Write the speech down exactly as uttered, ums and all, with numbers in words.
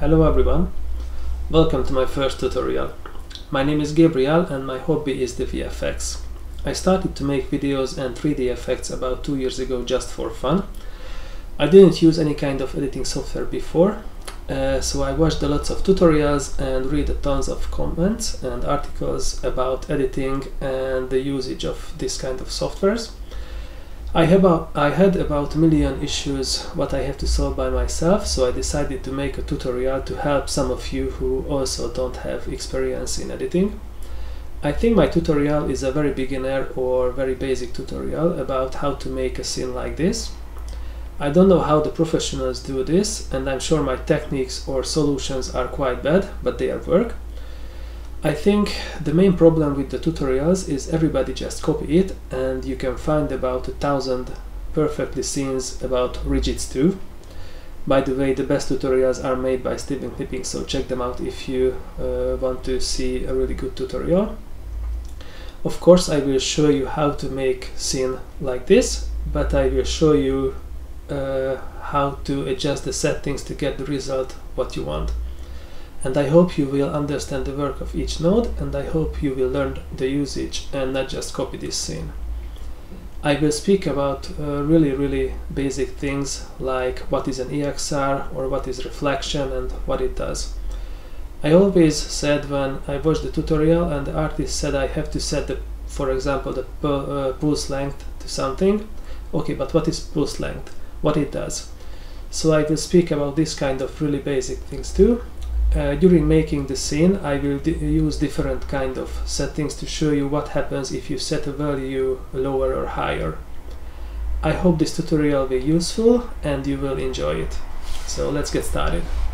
Hello everyone, welcome to my first tutorial. My name is Gabriel and my hobby is the V F X. I started to make videos and three D effects about two years ago just for fun. I didn't use any kind of editing software before, uh, so I watched lots of tutorials and read tons of comments and articles about editing and the usage of this kind of softwares. I, have a, I had about a million issues what I have to solve by myself, so I decided to make a tutorial to help some of you who also don't have experience in editing. I think my tutorial is a very beginner or very basic tutorial about how to make a scene like this. I don't know how the professionals do this, and I'm sure my techniques or solutions are quite bad, but they work. I think the main problem with the tutorials is everybody just copy it, and you can find about a thousand perfectly scenes about rigids too. By the way, the best tutorials are made by Steven Clipping, so check them out if you uh, want to see a really good tutorial. Of course, I will show you how to make scene like this, but I will show you uh, how to adjust the settings to get the result what you want. And I hope you will understand the work of each node, and I hope you will learn the usage and not just copy this scene. I will speak about uh, really really basic things like what is an E X R or what is reflection and what it does. I always said when I watched the tutorial and the artist said I have to set the, for example, the pu uh, pulse length to something. Okay, but what is pulse length? What it does? So I will speak about this kind of really basic things too. Uh, during making the scene, I will use different kind of settings to show you what happens if you set a value lower or higher. I hope this tutorial will be useful and you will enjoy it. So let's get started.